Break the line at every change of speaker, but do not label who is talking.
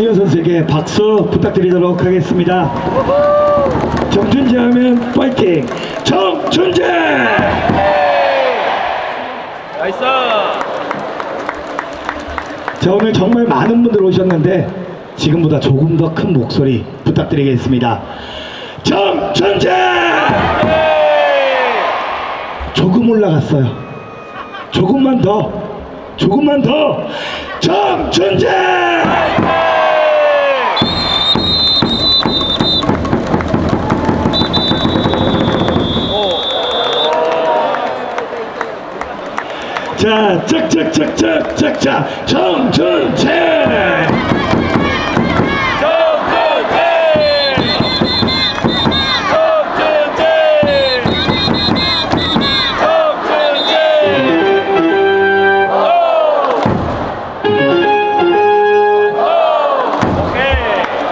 정준현 선수에게 박수 부탁드리도록 하겠습니다. 정준재 하면 파이팅! 정준재!
나이스!
자, 오늘 정말 많은 분들 오셨는데 지금보다 조금 더 큰 목소리 부탁드리겠습니다. 정준재! 조금 올라갔어요. 조금만 더, 조금만 더. 정준재! 자, 짝짝짝짝짝짝 정준재!